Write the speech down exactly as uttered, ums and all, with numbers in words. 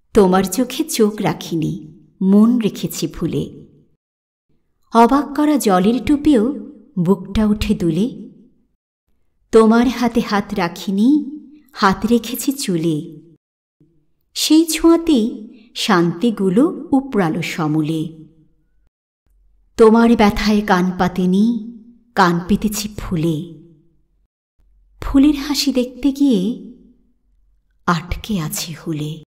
তোমার চোখে চোখ রাখিনি, মন রেখেছি ভুলে। অবাক করা জলের টুপেও বুকটা উঠে দুলে। তোমার হাতে হাত রাখিনি, হাত রেখেছি চুলে। সেই ছোঁয়াতেই শান্তিগুলো উপড়ালো সমূলে। তোমার ব্যথায় কান পাতেনি, কান পেতেছি ফুলে। ফুলের হাসি দেখতে গিয়ে আটকে আছি হুলে।